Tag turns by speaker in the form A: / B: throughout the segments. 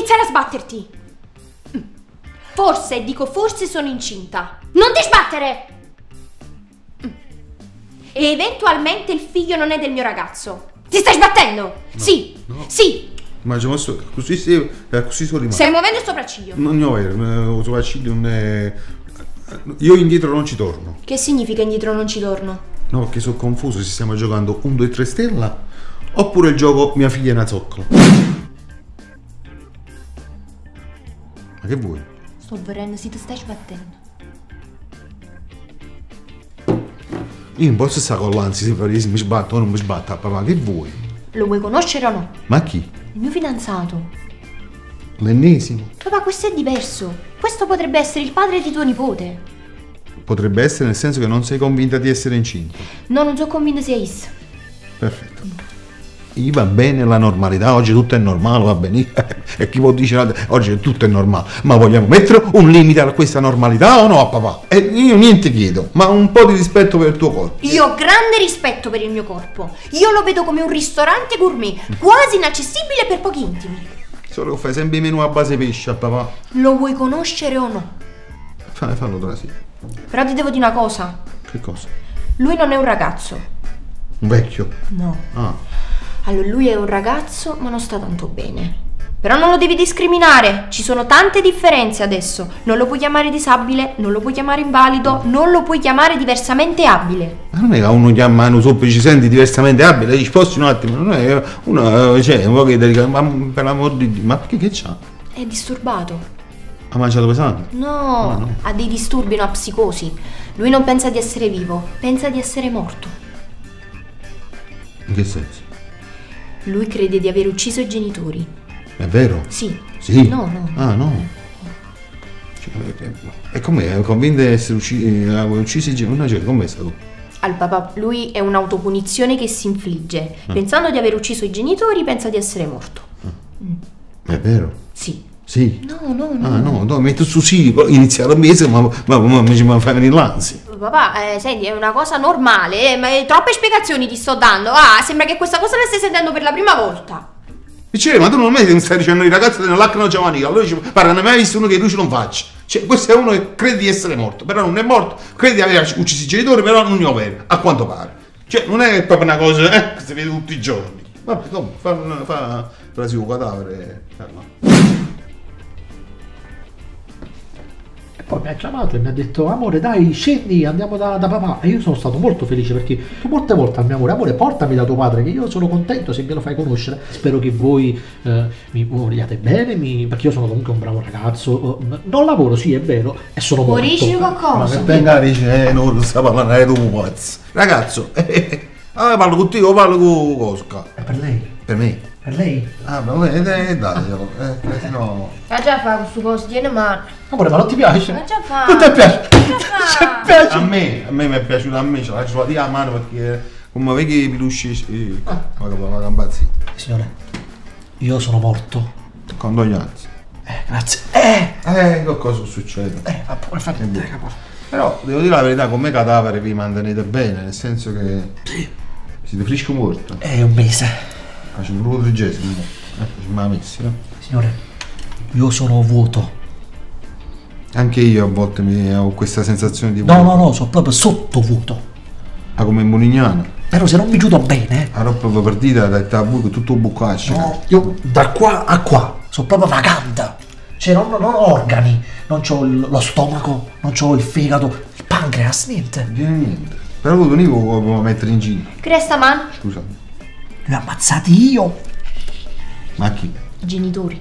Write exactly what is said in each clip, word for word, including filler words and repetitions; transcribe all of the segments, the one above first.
A: iniziare a sbatterti. Forse, dico forse sono incinta. Non ti sbattere! E eventualmente il figlio non è del mio ragazzo. Ti stai sbattendo?
B: No,
A: sì,
B: no.
A: sì.
B: Ma ci posso, così, sei, così sono rimasto.
A: Stai muovendo il sopracciglio.
B: Non è vero, il sopracciglio non è... Io indietro non ci torno.
A: Che significa indietro non ci torno?
B: No, perché sono confuso se stiamo giocando un, due, tre stella oppure il gioco mia figlia è una zoccola. Ma che vuoi?
A: Sto verendo, si ti stai sbattendo.
B: Io non posso stare con l'ansia se mi sbatto o non mi sbatto, papà, che vuoi?
A: Lo vuoi conoscere o no?
B: Ma chi?
A: Il mio fidanzato.
B: L'ennesimo?
A: Papà, questo è diverso. Questo potrebbe essere il padre di tuo nipote.
B: Potrebbe essere, nel senso che non sei convinta di essere incinta.
A: No, non sono convinta sia isso.
B: Perfetto. Gli va bene la normalità, oggi tutto è normale, va bene. E chi può dire oggi tutto è normale. Ma vogliamo mettere un limite a questa normalità o no, papà? E io niente chiedo, ma un po' di rispetto per il tuo corpo.
A: Io ho grande rispetto per il mio corpo. Io lo vedo come un ristorante gourmet, quasi inaccessibile per pochi intimi.
B: Solo che fai sempre i menù a base pesce, papà.
A: Lo vuoi conoscere o no?
B: Fai, fallo tra sì.
A: Però ti devo dire una cosa.
B: Che cosa?
A: Lui non è un ragazzo.
B: Un vecchio?
A: No.
B: Ah.
A: Allora, lui è un ragazzo, ma non sta tanto bene. Però non lo devi discriminare. Ci sono tante differenze adesso. Non lo puoi chiamare disabile, non lo puoi chiamare invalido, non lo puoi chiamare diversamente abile.
B: Ma non è che uno chiama uno sopra ci senti diversamente abile, ci sposti un attimo, non è uno, cioè, un po' che delicato, ma per l'amor di Dio, ma perché che c'ha?
A: È disturbato.
B: Ha mangiato pesante?
A: No,
B: Ah, no,
A: ha dei disturbi, una psicosi. Lui non pensa di essere vivo, pensa di essere morto.
B: In che senso?
A: Lui crede di aver ucciso i genitori.
B: È vero?
A: Sì.
B: Sì?
A: No, no.
B: Ah, no. Cioè, e com'è? È convinto di essere ucciso, ha ucciso i genitori? No, cioè, com'è stato?
A: Al papà, lui è un'autopunizione che si infligge. Ah. Pensando di aver ucciso i genitori, pensa di essere morto.
B: Ah. Mm. È vero?
A: Sì.
B: Sì?
A: No, no, no.
B: Ah, no, no, metto su sì, iniziare a mese, ma, ma, ma, ma mi fa venire l'ansia.
A: Papà, eh, senti, è una cosa normale, eh, ma troppe spiegazioni ti sto dando. Ah, sembra che questa cosa la stai sentendo per la prima volta.
B: Cioè, ma tu non mi stai dicendo i ragazzi della lacrano giovanile, allora dici, guarda, non hai mai visto uno che luce non faccia. Cioè, questo è uno che crede di essere morto, però non è morto, crede di aver ucciso i genitori, però non è vero, a quanto pare. Cioè, non è proprio una cosa eh, che si vede tutti i giorni. Vabbè, come, fa, fa, fa un cadavere.
C: Poi mi ha chiamato e mi ha detto amore dai scendi andiamo da, da papà e io sono stato molto felice perché tu molte volte al mio amore amore portami da tuo padre che io sono contento se me lo fai conoscere, spero che voi eh, mi vogliate bene mi, perché io sono comunque un bravo ragazzo, non lavoro sì è vero e sono morto.
A: Dici qualcosa?
B: Ma venga dice eh non sta parlando è tu pazzo ragazzo eh, ah, parlo con te o parlo con Cosca?
C: È per lei?
B: Per me?
C: Per lei?
B: Ah, ma dai, dai, dai, eh, no.
A: Ma già fa questo coso, tiene mano.
C: Amore, ma non ti piace?
A: Ma già fa.
C: Non ti piace?
A: Ma già fa.
C: piace?
B: A me, a me mi è piaciuto, a me ce la sulla a mano perché come vedi che i peluche eh, ah. ma campazzi.
C: Signore, io sono morto.
B: Condoglianze.
C: Eh, grazie. Eh!
B: Eh, che cosa succede?
C: Eh, ma pure fate te, capo.
B: Però devo dire la verità, come cadavere vi mantenete bene, nel senso che
C: sì.
B: Siete fresco morto.
C: È un mese.
B: Faccio un ruolo tredicesimo. Eh, ci mi ha messi, no?
C: Signore, io sono vuoto.
B: Anche io a volte mi ho questa sensazione di
C: vuoto. No, no, no, sono proprio sottovuoto.
B: Ah, come in Molignano?
C: Però se non mi chiudo bene.
B: La roba partita da tabù tutto un bucaccio.
C: No, io da qua a qua sono proprio vagante. Cioè non, non ho organi, non ho lo stomaco, non ho il fegato, il pancreas, niente.
B: Viene niente. Però tu non io puoi mettere in giro.
A: Cresta man.
B: Scusami.
C: Li ho ammazzati io.
B: Ma chi?
A: I genitori.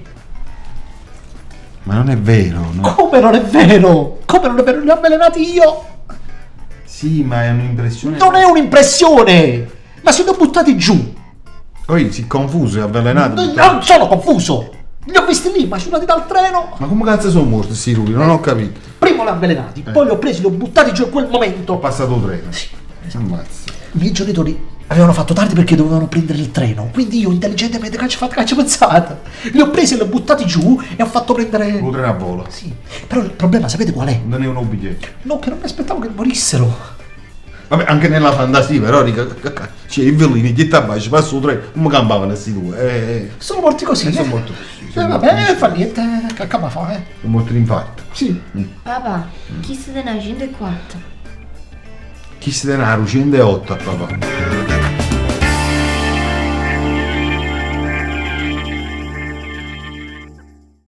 B: Ma non è vero, no?
C: Come non è vero? Come non è vero? Li ho avvelenati io.
B: Sì, ma è un'impressione.
C: Non è un'impressione! Ma si sono buttati giù.
B: Poi si è confuso e avvelenato.
C: Non, non sono confuso. Li ho visti lì, macinati dal treno.
B: Ma come cazzo sono morti sti ruli? Non ho capito.
C: Prima li ho avvelenati, eh. poi li ho presi, li ho buttati giù in quel momento.
B: Ho passato il treno.
C: Sì.
B: Ammazza.
C: I miei genitori avevano fatto tardi perché dovevano prendere il treno. Quindi io intelligentemente che ci ho fatto caccia pensata. Li ho presi e li ho buttati giù e ho fatto prendere.
B: Un treno a volo.
C: Sì. Però il problema sapete qual è?
B: Non è un biglietto.
C: No, che non mi aspettavo che morissero.
B: Vabbè, anche nella fantasia, però, riga, cioè, i violini, gli tabacci, passo tre, non mi campavano questi due. Eh,
C: Sono morti così.
B: eh,
C: eh.
B: sono molto così.
C: Eh,
B: Sono
C: vabbè,
B: molto
C: fa niente, che come fa, eh?
B: sono molto d'infarto.
C: Sì.
A: Papà, chi siete ne centoquattro?
B: Chi si denaro? centootto, papà.